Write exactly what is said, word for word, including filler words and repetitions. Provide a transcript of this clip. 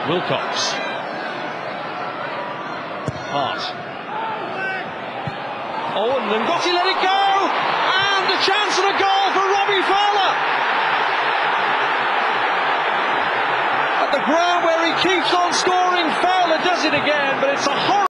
Wilcox. Hart. Oh, and Ngozi let it go! And a chance and a goal for Robbie Fowler! At the ground where he keeps on scoring, Fowler does it again, but it's a horrible...